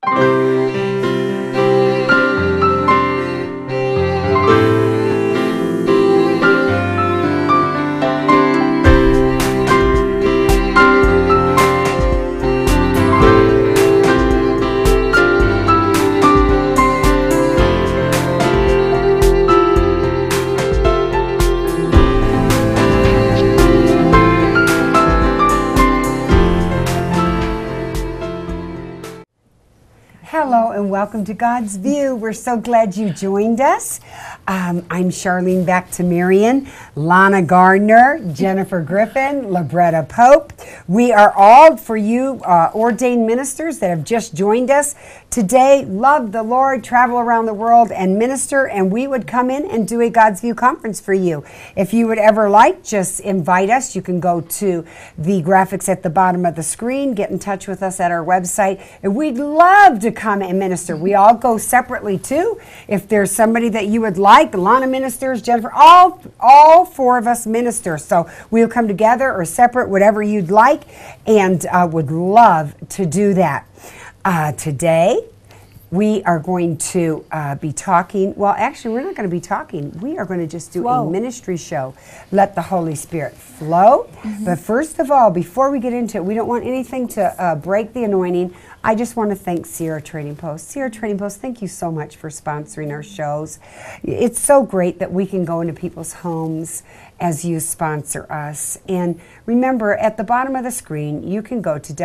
Hello and welcome to God's View. We're so glad you joined us. I'm Charlene Back-to-Marion, Lana Gardner, Jennifer Griffin, Libretta Pope. We are all for you ordained ministers that have just joined us today. Love the Lord, travel around the world and minister, and we would come in and do a God's View conference for you. If you would ever like, just invite us. You can go to the graphics at the bottom of the screen, get in touch with us at our website, and we'd love to come and minister. We all go separately too. If there's somebody that you would like, Lana ministers, Jennifer, all four of us minister. So we'll come together or separate, whatever you'd like, and would love to do that. Today, we are going to be talking, well, actually, we're not going to be talking. We are going to just do a ministry show. Let the Holy Spirit flow. But first of all, before we get into it, we don't want anything to break the anointing. I just want to thank Sierra Trading Post. Sierra Trading Post, thank you so much for sponsoring our shows. It's so great that we can go into people's homes as you sponsor us. And remember, at the bottom of the screen, you can go to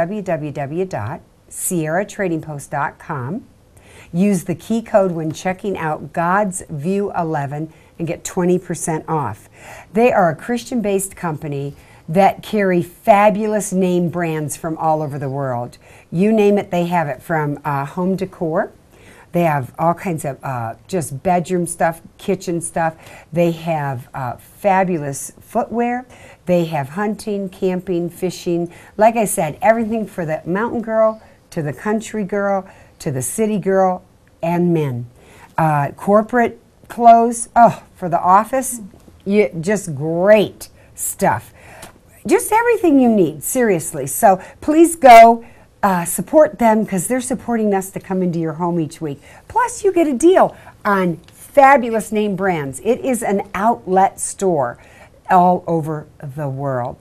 www.sierratradingpost.com. Use the key code when checking out God's View 11 and get 20% off. They are a Christian-based company that carry fabulous name brands from all over the world. You name it, they have it, from home decor. They have all kinds of just bedroom stuff, kitchen stuff. They have fabulous footwear. They have hunting, camping, fishing. Like I said, everything for the mountain girl to the country girl to the city girl and men. Corporate clothes, for the office, just great stuff. Just everything you need, seriously. So please go support them because they're supporting us to come into your home each week. Plus, you get a deal on fabulous name brands. It is an outlet store all over the world.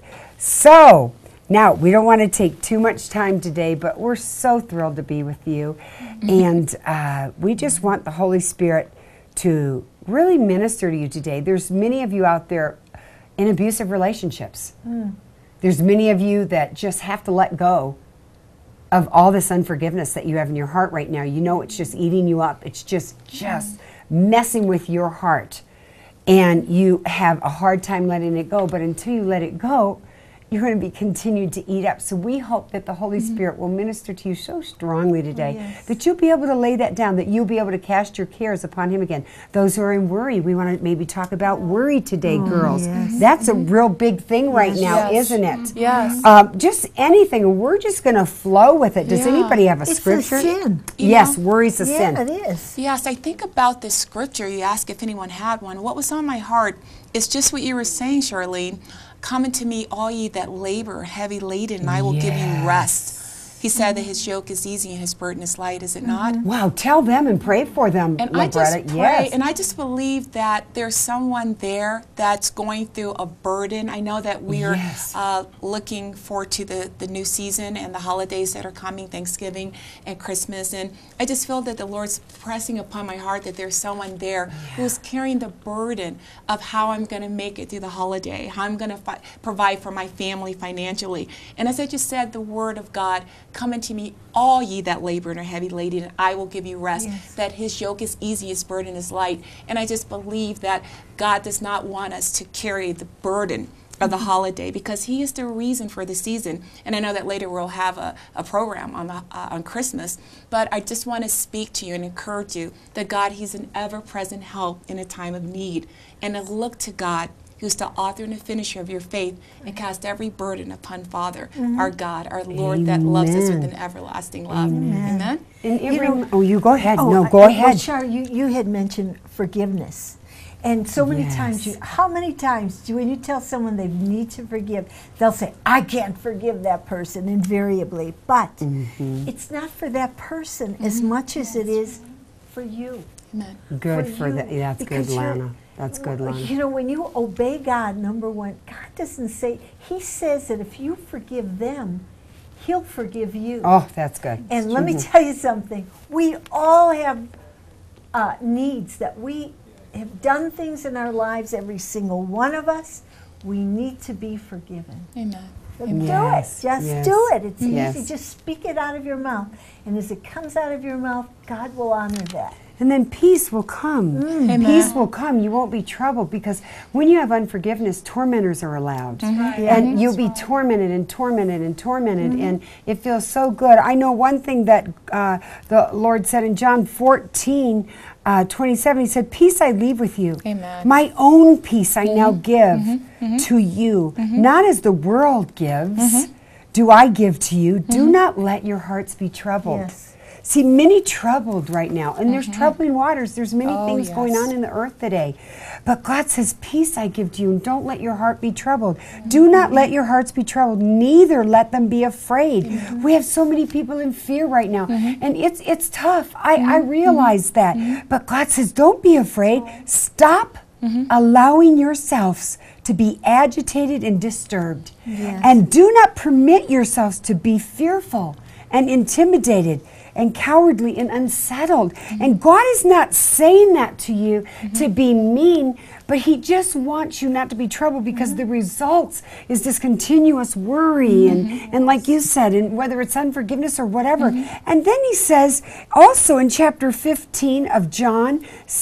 So now, we don't want to take too much time today, but we're so thrilled to be with you. And we just want the Holy Spirit to really minister to you today. There's many of you out there in abusive relationships. There's many of you that just have to let go of all this unforgiveness that you have in your heart right now. You know it's just eating you up. It's just messing with your heart. And you have a hard time letting it go. But until you let it go, you're going to be continued to eat up. So we hope that the Holy Spirit will minister to you so strongly today that you'll be able to lay that down, that you'll be able to cast your cares upon Him again. Those who are in worry, we want to maybe talk about worry today, girls. That's a real big thing right now, isn't it? Yes. Just anything. We're just going to flow with it. Does anybody have a scripture? It's a sin. Yes, worry's a sin. Yeah, it is. Yes, I think about this scripture. You asked if anyone had one. What was on my heart is just what you were saying, Charlene. Come unto me, all ye that labor, heavy laden, and I will give you rest. He said that His yoke is easy and His burden is light, is it not? Wow, tell them and pray for them, And I just pray, and I just believe that there's someone there that's going through a burden. I know that we are looking forward to the new season and the holidays that are coming, Thanksgiving and Christmas, and I just feel that the Lord's pressing upon my heart that there's someone there who's carrying the burden of how I'm going to make it through the holiday, how I'm going to provide for my family financially. And as I just said, the Word of God, come unto me, all ye that labor and are heavy laden, and I will give you rest. That His yoke is easy, His burden is light. And I just believe that God does not want us to carry the burden of the holiday because He is the reason for the season. And I know that later we'll have a program on Christmas. But I just want to speak to you and encourage you that God, He's an ever-present help in a time of need. And to look to God, who's the author and the finisher of your faith, and cast every burden upon Father, our God, our Lord, that loves us with an everlasting love. Amen? And you go ahead. Go ahead. Well, Char, you had mentioned forgiveness. And so many times, how many times do when you tell someone they need to forgive, they'll say, I can't forgive that person, invariably. But it's not for that person as much as it is for you. Amen. Good for that. That's good, Lana. That's good, Lana. You know, when you obey God, number one, God doesn't say, He says that if you forgive them, He'll forgive you. Oh, that's good. And let me tell you something. We all have needs that we have done things in our lives, every single one of us. We need to be forgiven. Amen. So Yes, do it. Just yes, do it. It's yes. easy. Just speak it out of your mouth. And as it comes out of your mouth, God will honor that. And then peace will come. Peace will come. You won't be troubled, because when you have unforgiveness, tormentors are allowed. And you'll be tormented and tormented and tormented, and it feels so good. I know one thing that the Lord said in John 14:27, He said, peace I leave with you. Amen. My own peace I now give to you. Not as the world gives, do I give to you. Do not let your hearts be troubled. Yes. See, many troubled right now, and there's troubling waters. There's many things going yes. on in the earth today. But God says, peace I give to you, and don't let your heart be troubled. Do not let your hearts be troubled, neither let them be afraid. We have so many people in fear right now, and it's tough. I realize that. But God says, don't be afraid. Stop allowing yourselves to be agitated and disturbed. And do not permit yourselves to be fearful and intimidated and cowardly and unsettled. And God is not saying that to you to be mean, but He just wants you not to be troubled, because the results is this continuous worry and like you said, and whether it's unforgiveness or whatever. And then He says also in chapter 15 of John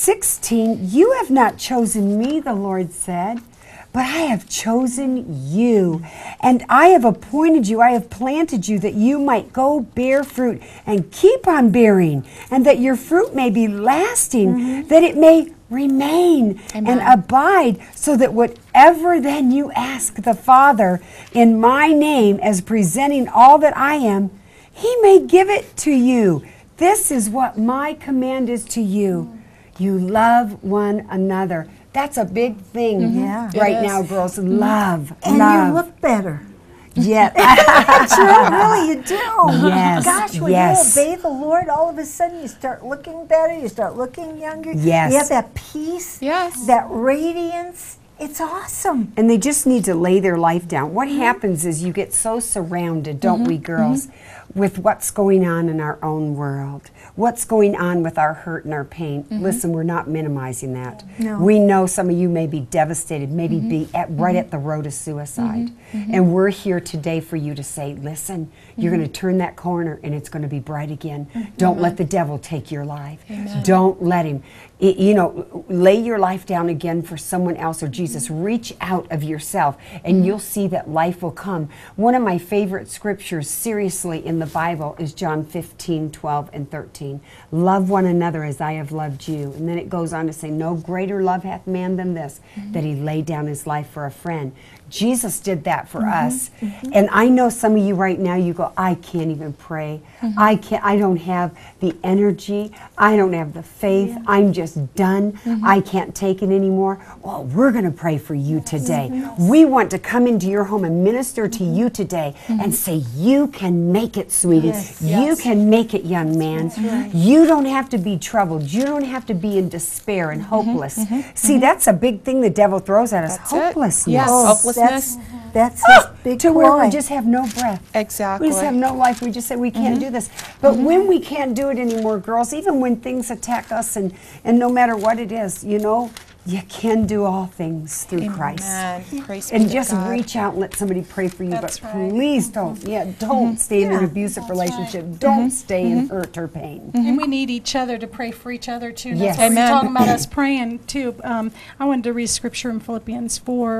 16, you have not chosen me, the Lord said, but I have chosen you, and I have appointed you, I have planted you, that you might go bear fruit and keep on bearing, and that your fruit may be lasting, that it may remain and abide, so that whatever then you ask the Father in my name, as presenting all that I am, He may give it to you. This is what my command is to you. You love one another. That's a big thing right now, girls. Love, And love. you look better. Yeah. True, really, you do. Yes, Gosh, when yes. you obey the Lord, all of a sudden you start looking better, you start looking younger. Yes. You have that peace, that radiance. It's awesome. And they just need to lay their life down. What happens is you get so surrounded, don't we, girls, with what's going on in our own world, what's going on with our hurt and our pain. Listen, we're not minimizing that. No. We know some of you may be devastated, maybe be right at the road of suicide. And we're here today for you to say, listen, you're going to turn that corner and it's going to be bright again. Don't let the devil take your life. Don't let him. You know, lay your life down again for someone else or Jesus. Reach out of yourself and you'll see that life will come. One of my favorite scriptures, seriously, in the Bible is John 15:12 and 13. Love one another as I have loved you. And then it goes on to say, no greater love hath man than this, that he laid down his life for a friend. Jesus did that for us. And I know some of you right now, you go, I can't even pray. I don't have the energy. I don't have the faith. I'm just done. I can't take it anymore. Well, we're going to pray for you today. We want to come into your home and minister to you today and say, you can make it, sweetie. You can make it, young man. You don't have to be troubled. You don't have to be in despair and hopeless. See, that's a big thing the devil throws at us, hopelessness. Yes, hopelessness. That's his big to where we ploy. just have no breath. Exactly. We just have no life. We just say we can't do this. But when we can't do it anymore, girls, even when things attack us and no matter what it is, you know, you can do all things through Christ. Praise be And to just God. reach out and let somebody pray for you. That's but right. please don't stay in an abusive relationship. Don't stay in hurt or pain. And we need each other to pray for each other too. Yes. That's what Amen. we're talking about us praying too. I wanted to read scripture in Philippians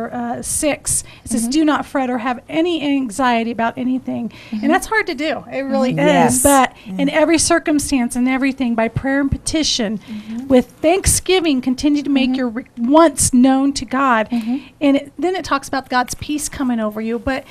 4:6. It says, "Do not fret or have any anxiety about anything," and that's hard to do. It really Yes. is. But in every circumstance and everything, by prayer and petition, with thanksgiving, continue to make your wants known to God. And then it talks about God's peace coming over you. But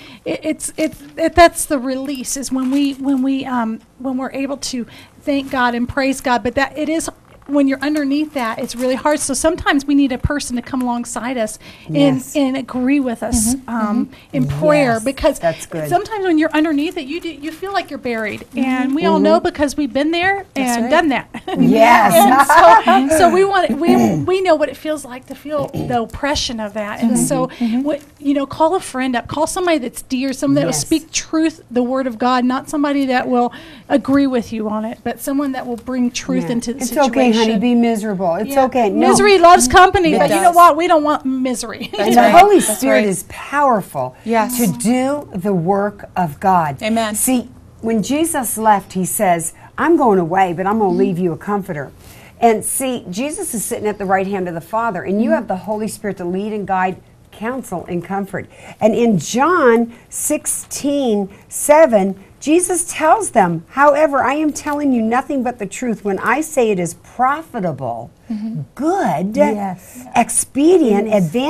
that's the release, is when we're able to thank God and praise God. But that it is when you're underneath that, it's really hard. So sometimes we need a person to come alongside us Yes. and agree with us in prayer, Yes, because that's good. sometimes when you're underneath it, you feel like you're buried, and we all know because we've been there and right. done that. Yes. And so we know what it feels like to feel the oppression of that, and so call a friend up, call somebody that's dear, someone that will Yes. speak truth, the Word of God, not somebody that will agree with you on it, but someone that will bring truth Yeah. into the It's situation. okay, honey. Be miserable. It's Yeah. okay. No. Misery loves company, It but you know does. what? We don't want misery. And That's the right. Holy That's Spirit right. is powerful Yes. to do the work of God. Amen. See, when Jesus left, he says, I'm going away, but I'm going to leave you a comforter. And see, Jesus is sitting at the right hand of the Father, and you have the Holy Spirit to lead and guide, counsel, and comfort. And in John 16:7, Jesus tells them, however, I am telling you nothing but the truth when I say it is profitable, good, Yes. expedient,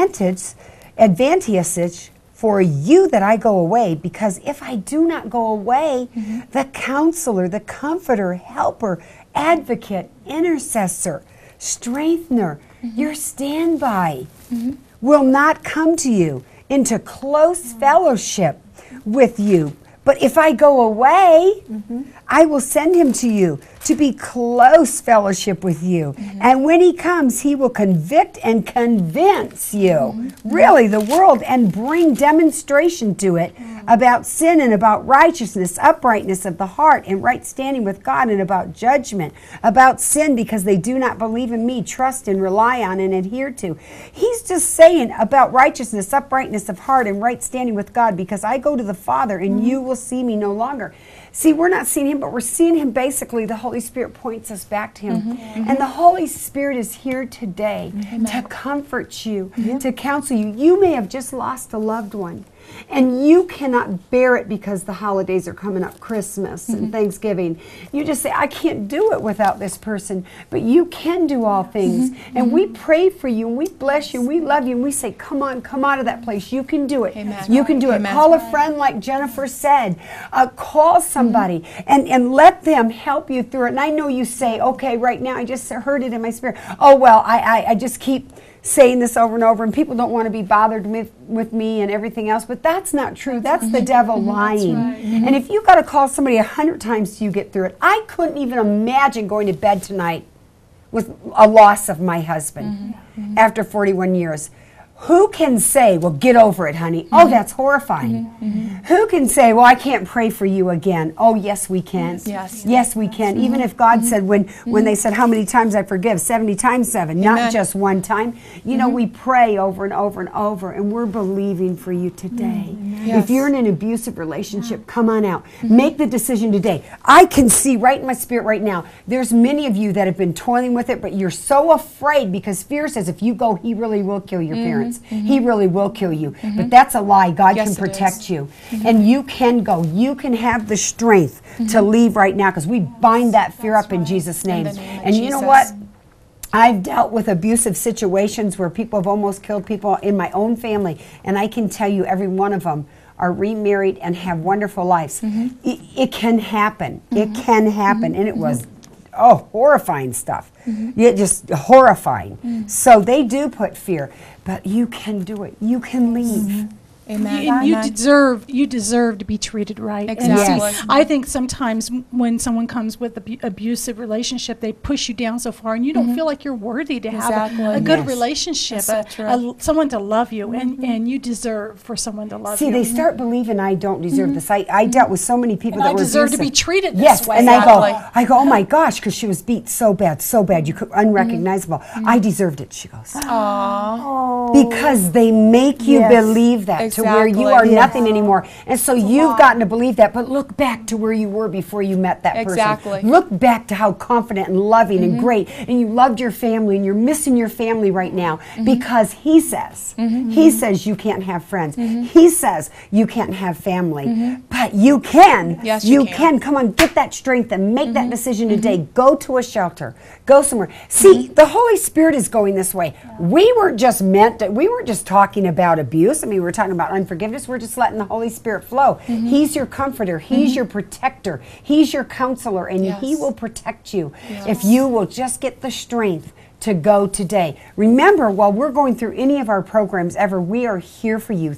advantageous for you that I go away, because if I do not go away, the counselor, the comforter, helper, advocate, intercessor, strengthener, your standby will not come to you into close fellowship with you. But if I go away, I will send him to you to be close fellowship with you. And when he comes, he will convict and convince you, really, the world, and bring demonstration to it about sin and about righteousness, uprightness of the heart, and right standing with God, and about judgment, about sin because they do not believe in me, trust and rely on and adhere to. He's just saying about righteousness, uprightness of heart, and right standing with God, because I go to the Father and you will see me no longer. See, we're not seeing him, but we're seeing him. Basically, the Holy Spirit points us back to him. And the Holy Spirit is here today to comfort you, to counsel you. You may have just lost a loved one, and you cannot bear it because the holidays are coming up, Christmas and Thanksgiving. You just say, I can't do it without this person, but you can do all things. And we pray for you, and we bless you, and we love you, and we say, come on, come out of that place. You can do it. Amen. You can do it. Amen. Call a friend like Jennifer said. Call somebody and let them help you through it. And I know you say, okay, right now I just heard it in my spirit. Oh, well, I just keep saying this over and over, and people don't want to be bothered with me and everything else, but that's not true. That's the devil lying. And if you got to call somebody 100 times till you get through it, I couldn't even imagine going to bed tonight with a loss of my husband after 41 years. Who can say, well, get over it, honey? Oh, that's horrifying. Who can say, well, I can't pray for you again? Oh, yes, we can. Yes. Yes, we can. Even if God said, when they said, how many times I forgive? 70 times 7, not Amen. just one time. You know, we pray over and over and over, and we're believing for you today. Yes. If you're in an abusive relationship, come on out. Make the decision today. I can see right in my spirit right now, there's many of you that have been toiling with it, but you're so afraid because fear says if you go, he really will kill your parents. He really will kill you. But that's a lie. God Yes, can it protect is. you. And you can go. You can have the strength to leave right now, because we bind that fear up in Jesus' name. In the name of And you know Jesus. what? I've dealt with abusive situations where people have almost killed people in my own family, and I can tell you every one of them are remarried and have wonderful lives. It can happen. It can happen. And it was horrifying stuff. Yeah, just horrifying. So they do put fear, but you can do it. You can leave. Amen. And you Amen. deserve to be treated right. And Exactly. see, I think sometimes when someone comes with abusive relationship, they push you down so far, and you don't feel like you're worthy to have Exactly. a good Yes. relationship, That's so true. someone to love you, and you deserve for someone to love See, you. they start believing I don't deserve this. I dealt with so many people And that I were deserve to abusive. be treated this Yes, way. and Exactly. I go, oh my gosh, because she was beat so bad, you could unrecognizable. I deserved it. She goes, because they make you Yes. believe that to where you Exactly. are Yes. nothing anymore, and so you've gotten to believe that. But look back to where you were before you met that person. Exactly. Look back to how confident and loving and great, and you loved your family, and you're missing your family right now because he says you can't have friends. He says you can't have family, but you can. Yes, you can. Come on, get that strength and make that decision today. Go to a shelter. Go somewhere. See, the Holy Spirit is going this way. We weren't just talking about abuse. I mean, we were talking about about unforgiveness. We're just letting the Holy Spirit flow. He's your comforter. He's your protector. He's your counselor, and He will protect you if you will just get the strength to go today. Remember, while we're going through any of our programs ever, we are here for you.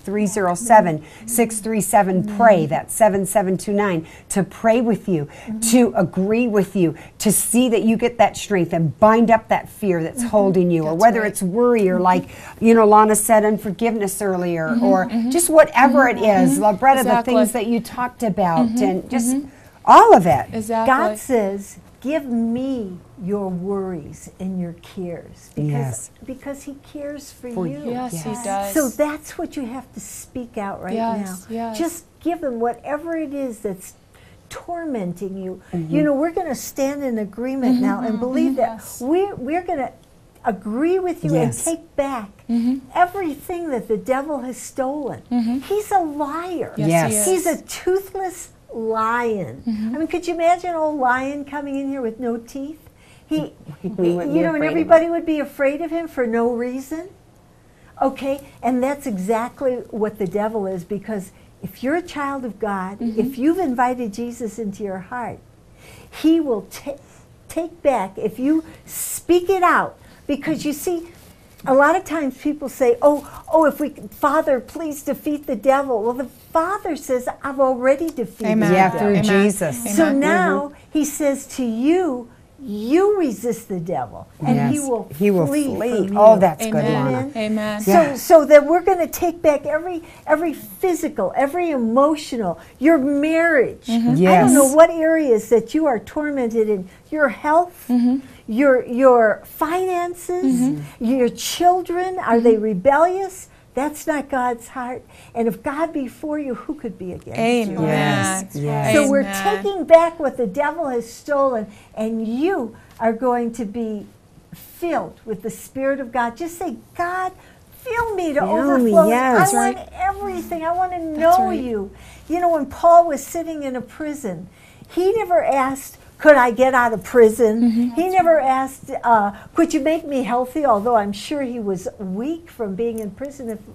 307-637-PRAY, that's 7729, to pray with you, to agree with you, to see that you get that strength and bind up that fear that's holding you, or whether it's worry, or like, Lana said, unforgiveness earlier, or just whatever it is, Labretta, the things that you talked about, and just all of it. Exactly. God says, give me your worries and your cares, because He cares for you. Yes, He does. So that's what you have to speak out right now. Yes. Just give Him whatever it is that's tormenting you. We're going to stand in agreement now and believe that we're going to agree with you and take back everything that the devil has stolen. He's a liar. Yes. He's a toothless lion. I mean, could you imagine an old lion coming in here with no teeth? And everybody would be afraid of him for no reason. Okay, and that's exactly what the devil is, because if you're a child of God, if you've invited Jesus into your heart, He will take back if you speak it out. Because you see, a lot of times people say, Father, please defeat the devil. Well, the Father says, I've already defeated the devil. Through Jesus. So now He says to you, you resist the devil, and he will flee from you. Oh, that's good, Lana. Amen. So that we're going to take back every physical, every emotional, your marriage. I don't know what areas that you are tormented in. Your health, your finances, your children, are they rebellious? That's not God's heart. And if God be for you, who could be against you? Yes. So we're taking back what the devil has stolen, and you are going to be filled with the Spirit of God. Just say, God, fill me to overflowing. I want everything. I want to know you. When Paul was sitting in a prison, he never asked, could I get out of prison? He never asked, could you make me healthy? Although I'm sure he was weak from being in prison and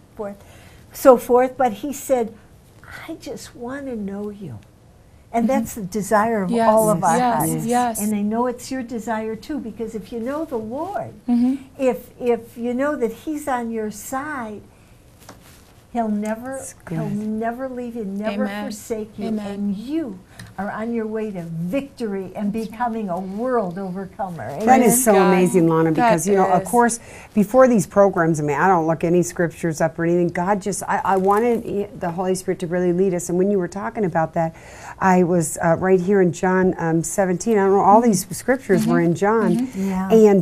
so forth. But he said, I just want to know you. And that's the desire of all of our hearts. And I know it's your desire too, because if you know the Lord, if you know that He's on your side, He'll never leave you, never forsake you, and you are on your way to victory and becoming a world overcomer. Amen? That is so amazing, Lana, because, of course, before these programs, I don't look any scriptures up or anything. God just, I wanted the Holy Spirit to really lead us. And when you were talking about that, I was right here in John 17. I don't know, all these scriptures were in John. And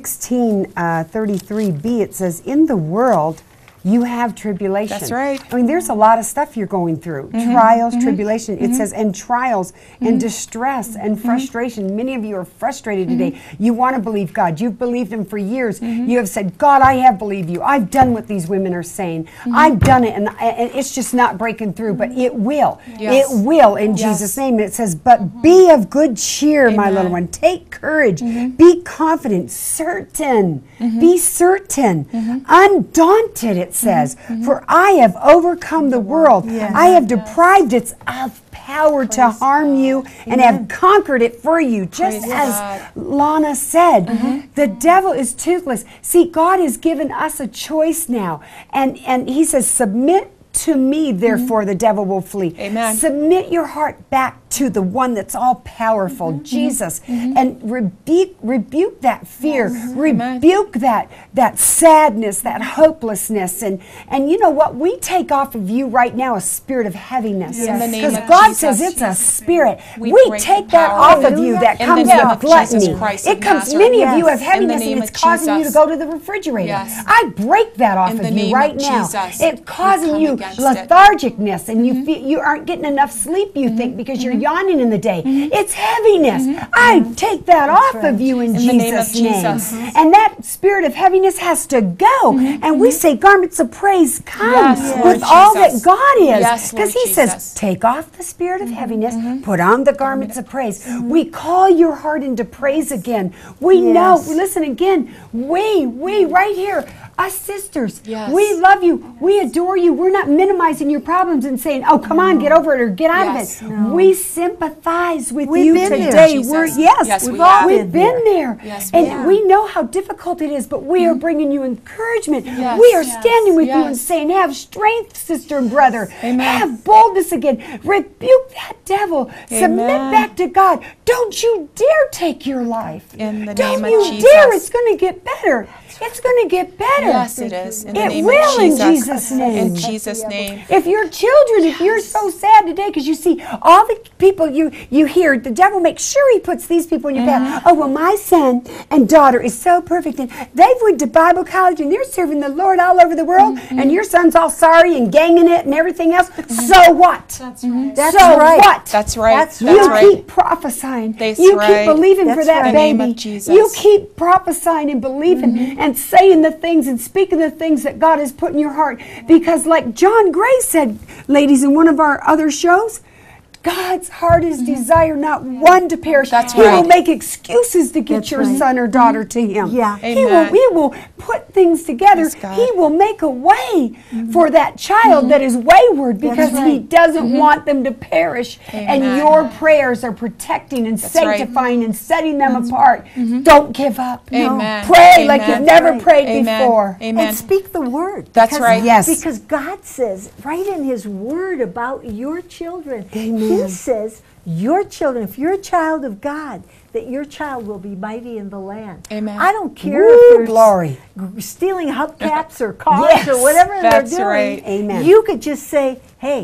16:33b, it says, in the world, you have tribulation. That's right. I mean, there's a lot of stuff you're going through. Trials, tribulation. It says, and trials, and distress, and frustration. Many of you are frustrated today. You want to believe God. You've believed Him for years. You have said, God, I have believed you. I've done what these women are saying. I've done it, and it's just not breaking through. But it will. It will, in Jesus' name. And it says, but be of good cheer, my little one. Take courage. Be confident, certain. Be certain. Undaunted, it says, for I have overcome the world. I have deprived it of power to harm you and have conquered it for you. Just as Lana said, the devil is toothless. See, God has given us a choice now. And He says, submit to me, therefore the devil will flee. Amen. Submit your heart back to the one that's all powerful, Jesus, and rebuke that fear, rebuke that sadness, that hopelessness, and you know what? We take off of you right now a spirit of heaviness, because God says it's a spirit. We take that off of you that comes with gluttony. It comes. Many of you have heaviness, and it's causing you to go to the refrigerator. I break that off of you right now. It's causing you lethargicness, and you aren't getting enough sleep. You think because you're yawning in the day. It's heaviness. I take that off of you in In the name of Jesus' name. Jesus. And that spirit of heaviness has to go. And we say garments of praise come Yes, Lord with all that Jesus. God is. Yes, Lord Because he Jesus. says, take off the spirit of heaviness, put on the garments of praise. We call your heart into praise again. We know, listen again, we right here, us sisters, Yes. we love you, we adore you. We're not minimizing your problems and saying, oh, come on, get over it or get out Yes. of it. We sympathize with We've you been there, today. Jesus. We're, Yes, we've we all have. we've been there. Yes, we and have. we know how difficult it is, but we are bringing you encouragement. Yes. We are Yes. standing with you and Yes. saying, have strength, sister and brother. Amen. Have boldness again. Rebuke that devil. Submit Amen. back to God. Don't you dare take your life. In the Don't name you of Jesus. dare. It's going to get better. It's going to get better. Yes, it is. In the It name will of in Jesus. Jesus' name. In Jesus' name. If your children, if you're so sad today because you see all the people you hear, the devil makes sure he puts these people in your path. Oh, well, my son and daughter is so perfect, and they went to Bible college, and they're serving the Lord all over the world, and your son's all sorry and ganging it and everything else. So what? That's right. That's so right. what? That's right. That's That's You right. keep prophesying. That's you right. keep believing for That's that right. In the name baby. of Jesus. You keep prophesying and believing and saying the things and speaking the things that God has put in your heart. Because like John Gray said, ladies, in one of our other shows, God's heart is desire not one to perish. That's He will right. make excuses to get That's your right. son or daughter to him. Yeah. Amen. He will put things together. Yes, God. He will make a way for that child that is wayward because he right. doesn't want them to perish. And Amen. your prayers are protecting and That's right. sanctifying and setting them apart. Don't give up. Amen. Pray like Amen. you've never Right. prayed Amen. before. Amen. And speak the word. That's right. Yes. Because God says right in his word about your children, Amen. he says your children, if you're a child of God, that your child will be mighty in the land. Amen. I don't care Woo, if they're glory. stealing hubcaps or cars Yes, or whatever that's they're doing. right. Amen. You could just say, hey,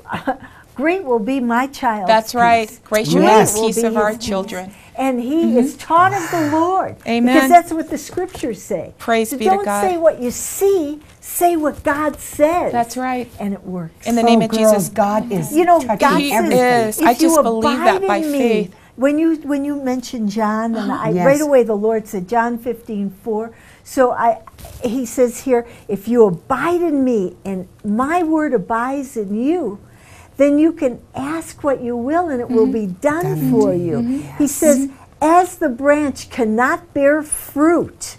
great will be my child. That's right. Great should be Yes. the peace of our children. And he is taught of the Lord. Amen. Because that's what the scriptures say. Praise so be to don't God. say what you see, say what God says. That's right. And it works. In the name of girls, Jesus. God is You know, touching God He everything. is. If I you just believe that abide by in me, faith. When you mentioned John, and I Yes. right away the Lord said John 15:4. So he says here, if you abide in me and my word abides in you, then you can ask what you will and it will be done for you. He says, as the branch cannot bear fruit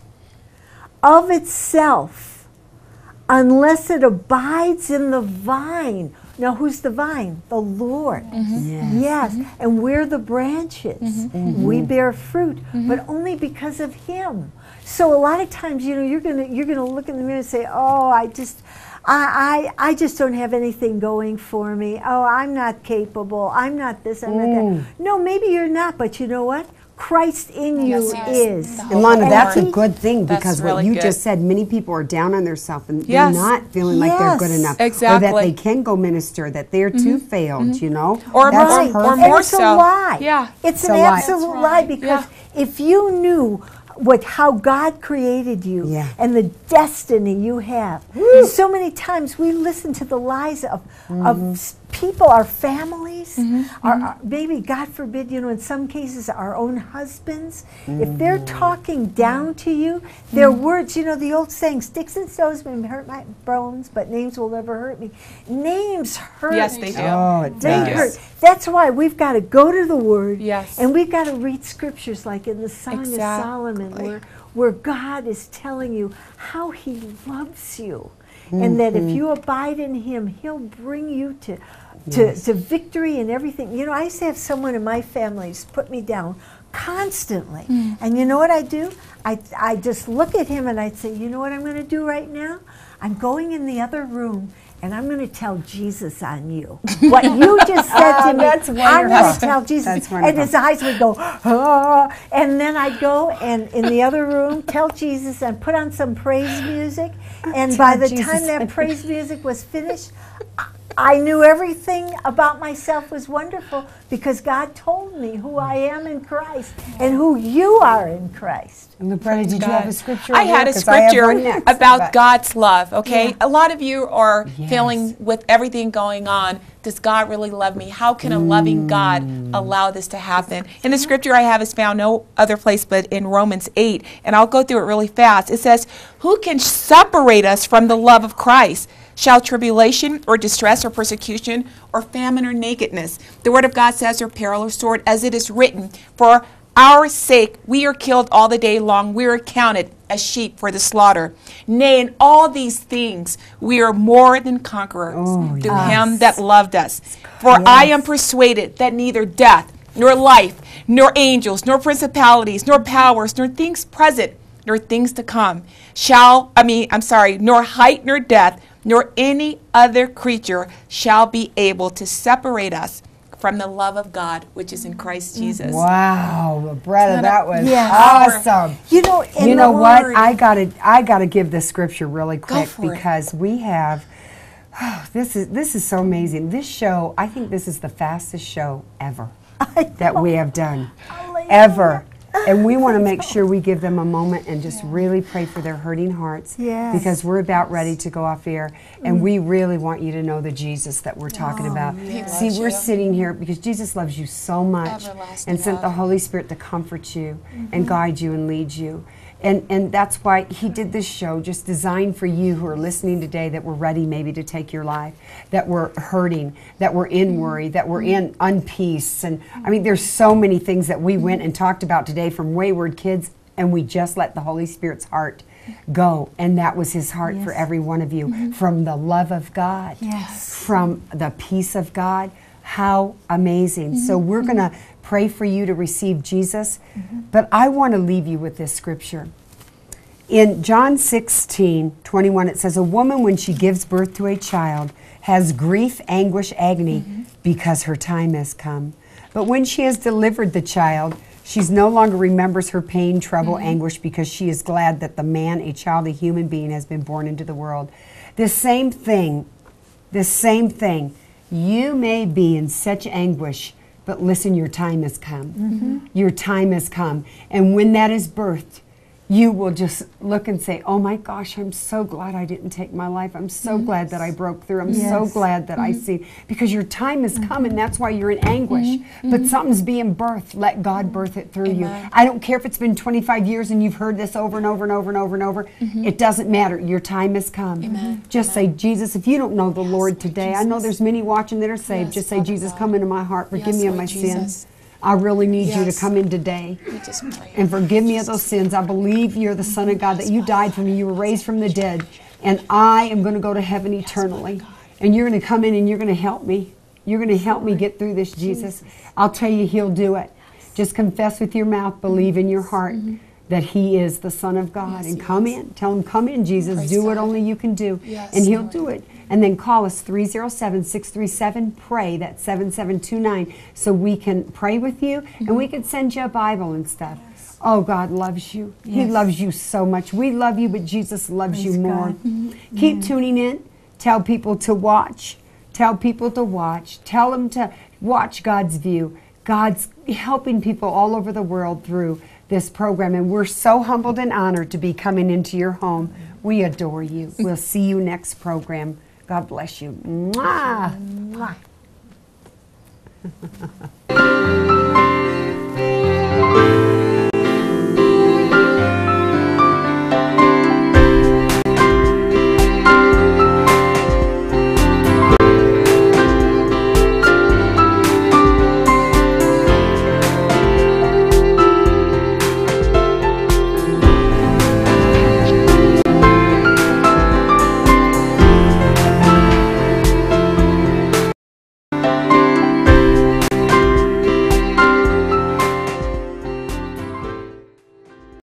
of itself unless it abides in the vine. Now, who's the vine? The Lord. Yes. And we're the branches. We bear fruit, but only because of Him. So a lot of times, you know, you're gonna look in the mirror and say, "Oh, I just don't have anything going for me. Oh, I'm not capable. I'm not this. I'm not that." No, maybe you're not, but you know what? Christ in you Yes, yes. is. The And Lana, Holy that's a Lord. good thing That's because what really you good. just said, many people are down on themselves and Yes. they're not feeling like they're good Yes. enough. Or that Exactly. they can go minister, that they're too failed, you know? Or That's more- Right. or perfect. And more it's so. a lie. Yeah. It's It's an a lie. absolute That's lie right. because Yeah. if you knew how God created you Yeah. and the destiny you have, so many times we listen to the lies of people, our families, our maybe, God forbid, you know, in some cases, our own husbands. If they're talking down to you, their words, you know, the old saying, sticks and stones may hurt my bones, but names will never hurt me. Names hurt. Yes, they do. Oh, it They does. hurt. That's why we've got to go to the Word, Yes. and we've got to read scriptures like in the Song Exactly. of Solomon, where God is telling you how He loves you, and that if you abide in Him, He'll bring you to victory and everything. You know, I used to have someone in my family put me down constantly, and you know what I do? I just look at him and I'd say, you know what I'm going to do right now? I'm going in the other room. And I'm going to tell Jesus on you. What you just said to me, that's I'm going wonderful. to tell Jesus. That's And wonderful. his eyes would go, ah, and then I'd go and in the other room tell Jesus and put on some praise music. And by the Jesus time on that you. praise music was finished, I knew everything about myself was wonderful because God told me who I am in Christ and who you are in Christ. And Loretta, did you have a scripture? I had a scripture about God's love, okay? Yeah. A lot of you are feeling with everything going on, does God really love me? How can a loving God allow this to happen? And the scripture I have is found no other place but in Romans 8, and I'll go through it really fast. It says, who can separate us from the love of Christ? Shall tribulation or distress or persecution or famine or nakedness? The word of God says, or peril or sword, as it is written, for our sake we are killed all the day long. We are counted as sheep for the slaughter. Nay, in all these things we are more than conquerors through him that loved us. For I am persuaded that neither death, nor life, nor angels, nor principalities, nor powers, nor things present, nor things to come, nor height, nor depth, nor any other creature shall be able to separate us from the love of God, which is in Christ Jesus. Wow, Loretta, that was Yes. awesome. You know, You know what? I gotta give the scripture really quick because we have. This is so amazing. This show, I think this is the fastest show ever that we have done, ever. And we want to make sure we give them a moment and just really pray for their hurting hearts. Yes. Because we're about ready to go off air. And we really want you to know the Jesus that we're talking about. See, we're sitting here because Jesus loves you so much and sent the Holy Spirit to comfort you and guide you and lead you. And that's why he did this show, just designed for you who are listening today that were ready maybe to take your life, that were hurting, that were in worry, that were in unpeace. And I mean, there's so many things that we went and talked about today from wayward kids, and we just let the Holy Spirit's heart go. And that was his heart for every one of you, from the love of God, from the peace of God. How amazing. So we're going to pray for you to receive Jesus, but I want to leave you with this scripture. In John 16:21, it says, a woman when she gives birth to a child has grief, anguish, agony because her time has come. But when she has delivered the child, she no longer remembers her pain, trouble, anguish because she is glad that the man, a child, a human being has been born into the world. This same thing, you may be in such anguish, but listen, your time has come. Your time has come. And when that is birthed, you will just look and say, oh my gosh, I'm so glad I didn't take my life. I'm so glad that I broke through. I'm so glad that I see. Because your time has come, and that's why you're in anguish. But something's being birthed. Let God birth it through you. I don't care if it's been 25 years and you've heard this over and over and over and over and over. It doesn't matter. Your time has come. Just say, Jesus, if you don't know the Lord today, I know there's many watching that are saved. Just say, Jesus, come into my heart. Forgive me of my sins. I really need you to come in today and forgive me of those sins. I believe you're the Son of God, that you died for me, you were raised from the dead, and I am going to go to heaven eternally. And you're going to come in and you're going to help me. You're going to help me get through this, Jesus. I'll tell you, he'll do it. Just confess with your mouth, believe in your heart that he is the Son of God. And come in. Tell him, come in, Jesus. Do what only you can do. And he'll do it. And then call us 307-637-PRAY, that's 7729, so we can pray with you and we can send you a Bible and stuff. Oh, God loves you. He loves you so much. We love you, but Jesus loves you more. Keep tuning in. Tell people to watch. Tell people to watch. Tell them to watch God's View. God's helping people all over the world through this program, and we're so humbled and honored to be coming into your home. We adore you. We'll see you next program. God bless you. Mwah. Mwah.